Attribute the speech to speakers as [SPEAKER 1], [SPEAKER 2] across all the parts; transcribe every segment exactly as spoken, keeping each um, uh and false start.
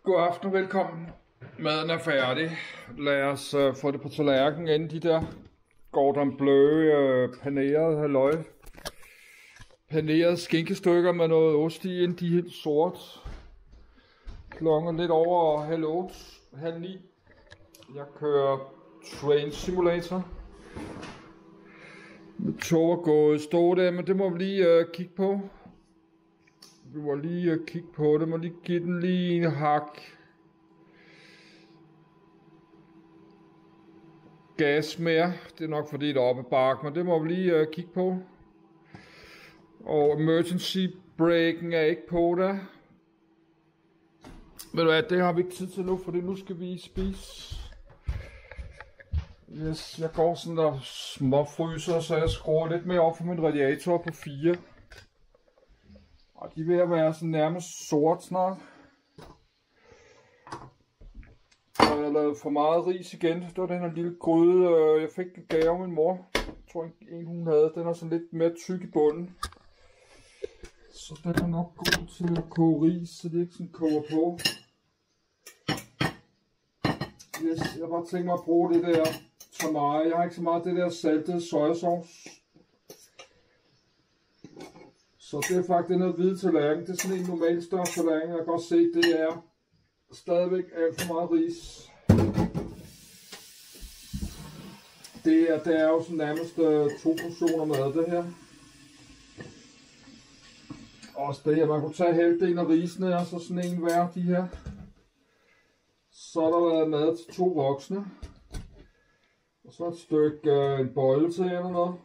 [SPEAKER 1] God aften og velkommen. Maden er færdig. Lad os uh, få det på tallerkenen, inden de der Gordon Bleu uh, panerede halløj. Panerede skinkestykker med noget ost i, inden de er helt sort. Klokken lidt over halv otte, halv ni. Jeg kører Train Simulator. Mit tog er gået stå der, men det må vi lige uh, kigge på. Vi må lige uh, kigge på det, må lige give den lige en hak. Gas mere, det er nok fordi det er oppe ad bakke, men det må vi lige uh, kigge på. Og emergency braken er ikke på der. Ved du hvad, det har vi ikke tid til nu, fordi nu skal vi spise. Yes, jeg går sådan der småfryser, så jeg skruer lidt mere op for min radiator på fire. Og de er ved at være sådan nærmest sort snart. Og jeg har lavet for meget ris igen. Det var den her lille gryde, jeg fik en gave af min mor. Jeg tror ikke en hun havde. Den er sådan lidt mere tyk i bunden. Så den er nok god til at koge ris, så det ikke sådan koger på. Yes, jeg har bare tænkt mig at bruge det der tamari. Jeg har ikke så meget det der saltede sojasauce. Så det er faktisk noget hvide tallerken. Det er sådan en normal større tallerken. Jeg kan godt se, det er stadigvæk alt for meget ris. Det er, det er jo sådan nærmest uh, to portioner mad, det her. Også det her, man kunne tage halvdelen af risene, og så sådan en hver de her. Så er der været mad til to voksne. Og så et stykke uh, en bolle til eller noget.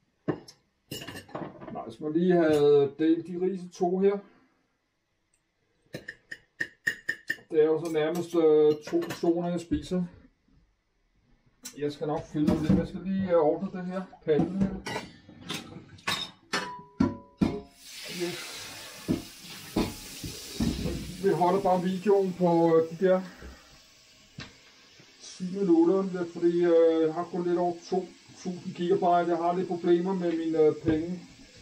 [SPEAKER 1] Nej, hvis man lige havde delt de ris i to her. Det er jo så nærmest uh, to portioner, jeg spiser. Jeg skal nok fylde det. Jeg skal lige uh, ordne det her. Pallen her. Yes. Vi holder bare videoen på uh, de der ti minutter. Det er fordi uh, jeg har kun lidt over to tusind gigabyte. Jeg har lidt problemer med mine uh, penge.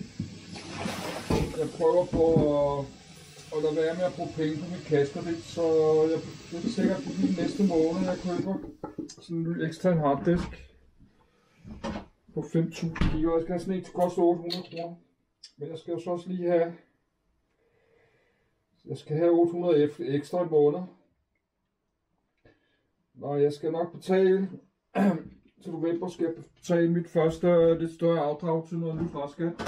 [SPEAKER 1] Jeg prøver på at, at lade være med at bruge penge på mit kassekredit, så jeg, det er sikkert på den næste måned, jeg køber sådan en ny ekstern harddisk på fem tusind gigabyte. Jeg skal have sådan en til koste otte hundrede kroner, men jeg skal jo så også lige have, jeg skal have otte hundrede ekstra i måned. Og jeg skal nok betale, til november skal jeg betale mit første lidt større afdrag til noget nyt restskat.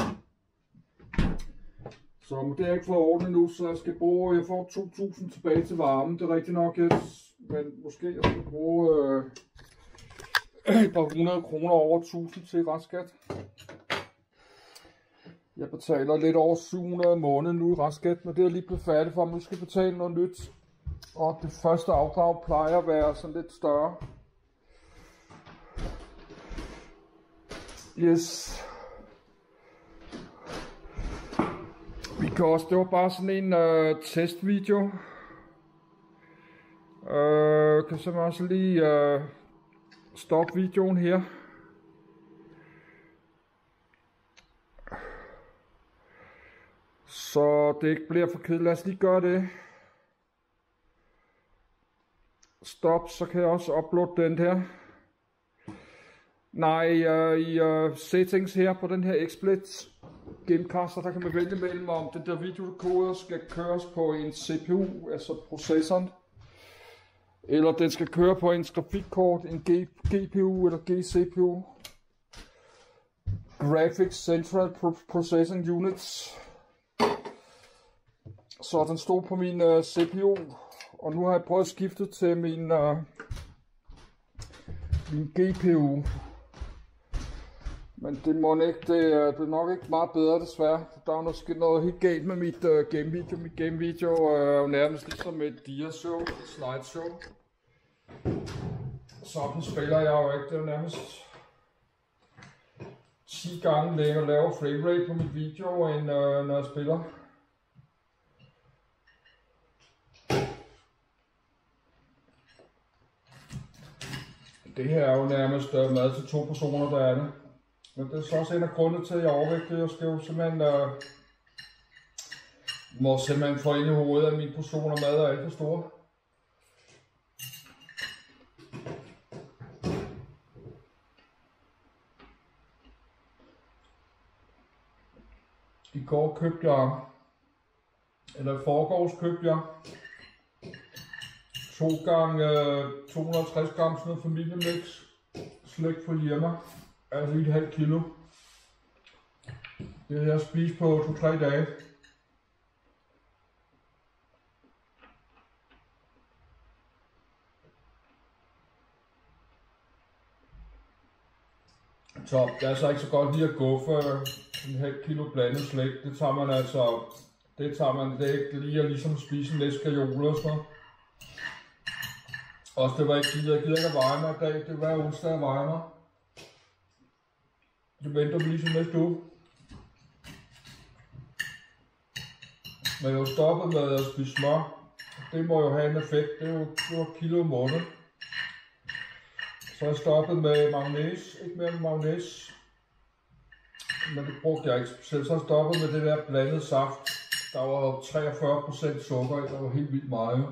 [SPEAKER 1] Så det er ikke fået ordnet nu, så jeg skal bruge, jeg får to tusind tilbage til varmen, det er rigtigt nok, yes. Men måske jeg skal bruge øh, et par hundrede kroner over tusind til restskat. Jeg betaler lidt over syv hundrede om måneden nu i restskat, men det er lige blevet færdig for, at nu skal betale noget nyt. Og det første afdrag plejer at være sådan lidt større. Yes. Vi kan også, det var bare sådan en uh, testvideo. Uh, kan så også lige uh, stoppe videoen her. Så det ikke bliver for kedeligt. Lad os lige gøre det. Stop, så kan jeg også uploade den her. Nej, uh, i uh, settings her på den her XSplit Gamecaster, der kan man vælge mellem, om den der videodecoder skal køres på en C P U, altså processoren, eller den skal køre på en grafikkort, en G P U eller G C P U. Graphics Central Processing Units. Så den stod på min uh, C P U, og nu har jeg prøvet at skifte til min, uh, min G P U. Men det, må ikke, det, er, det er nok ikke meget bedre desværre. Der er måske noget helt galt med mit uh, game video. Mit game video er jo nærmest ligesom et dia-show, et slideshow. Sådan spiller jeg jo ikke. Det er nærmest ti gange længere lavere framerate på mit video, end uh, når jeg spiller. Det her er jo nærmest uh, mad til to personer, der er det. Men det er så også en af grundene til, at jeg er overvægtig. Jeg skal jo simpelthen uh, må simpelthen få ind i hovedet, at mine portioner mad er alt for store. går købte jeg, eller i forgårs købte jeg, to gange to hundrede og tres gram sådan noget familiemix, slægt fra Irma, altså et halvt kilo. Det har jeg spist på to tre dage. Så det er altså ikke så godt lige at gå for en halv kilo blandet slægt. Det tager man altså, det tager man, det er ikke lige at ligesom spise en escajole og sådan noget. Også det var ikke givet, jeg gider ikke at veje mig i dag, det var onsdag at veje mig. Det venter vi lige til næste uge. Men jeg har stoppet med at spise smør. Det må jo have en effekt, det er jo, det var kilo om måneden. Så har jeg stoppet med mayonnaise, ikke mere med mayonnaise. Men det brugte jeg ikke specielt. Så har jeg stoppet med det der blandet saft. Der var treogfyrre procent sukker i, der var helt vildt meget.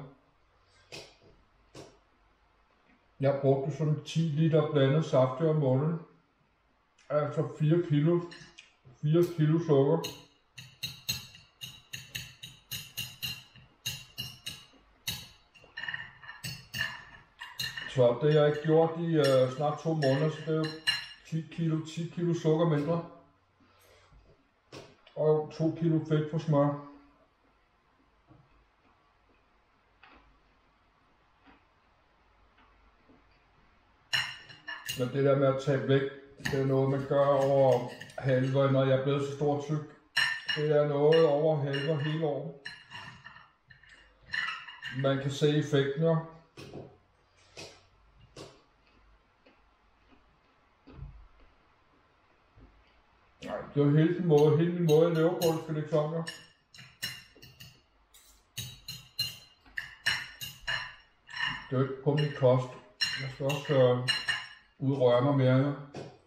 [SPEAKER 1] Jeg brugte sådan ti liter blandet saft om måneden. Altså fire kilo. fire kilo sukker. Så det har jeg ikke gjort i uh, snart to måneder, så det er jo ti kilo, ti kilo sukker mindre. Og to kilo fedt på smør. Men det der med at tage vægt, det er noget man gør over halve, når jeg er blevet så stor tyk. Det er noget over halve hele året. Man kan se effekten jo. Nej, det er jo hele min måde, hele min måde at leve på, det skal det ikke sådan, jo. Det er jo ikke kun min kost. Jeg skal også øh, udrøre mig mere, jo.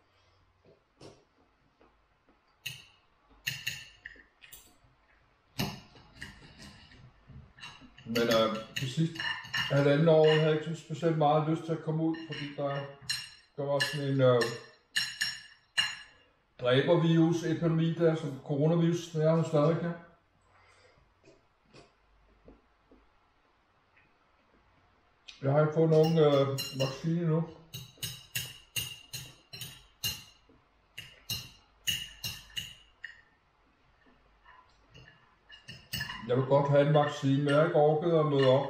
[SPEAKER 1] Men øh, til sidst, halvanden år havde jeg ikke specielt meget lyst til at komme ud, fordi der, der var sådan en øh, dræbervirus, epidemi der, som coronavirus, der er jo stadig her. Jeg har ikke fået nogen øh, vaccine nu. Jeg vil godt have en vaccine, men jeg har ikke orket at møde op.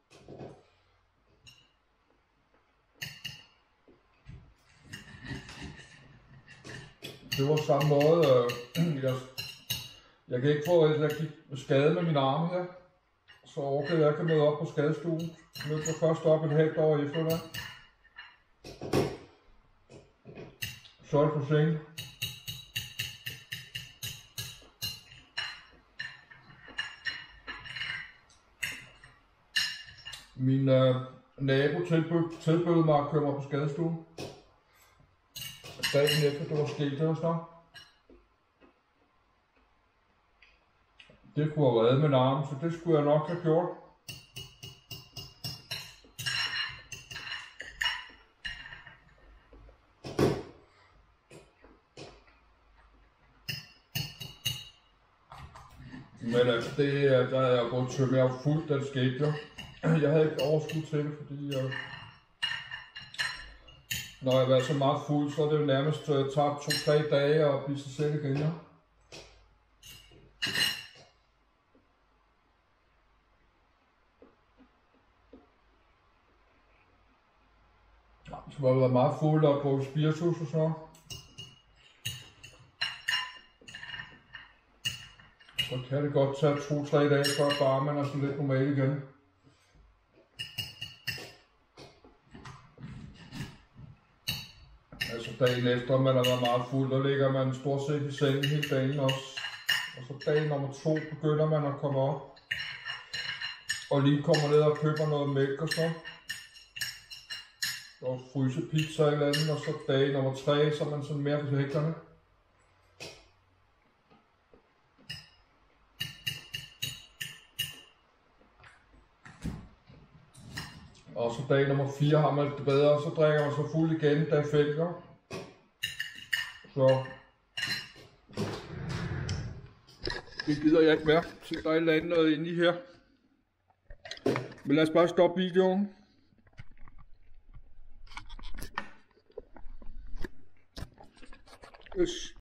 [SPEAKER 1] Det var samme måde, øh, jeg, jeg kan ikke få, at jeg gik skade med min arme her. Så orkede jeg ikke at møde op på skadestuen. Jeg mødte mig først op et halvt år efter det. Så er det for sent. Min øh, nabo tilbød, tilbød mig at køre mig på skadestuen. Dagen efter det var sket der så. Det kunne have været med armen, så det skulle jeg nok have gjort. Men altså det, der er jeg gået til, jeg var fuldt, da det skete jo. Jeg havde ikke overskud til det, fordi jeg, når jeg var så meget fuld, så er det jo nærmest uh, taget to-tre dage at blive sig selv igen, ja. Så var jeg været meget fuld og på spiritus og så. Så kan det godt tage to-tre dage, før bare man er sådan lidt normal igen. Altså dagen efter, man har været meget fuld, der ligger man stort set i sengen hele dagen også. Og så dag nummer to begynder man at komme op. Og lige kommer ned og køber noget mælk og så. Og fryse pizza eller andet, og så dag nummer tre, så er man sådan mere på hægterne. Og så dag nummer fire har man det bedre, og så drikker man så fuld igen, dag fem, ja. Så. Det gider jeg ikke mere. Så der er et eller andet noget inde i her. Men lad os bare stoppe videoen. Yes.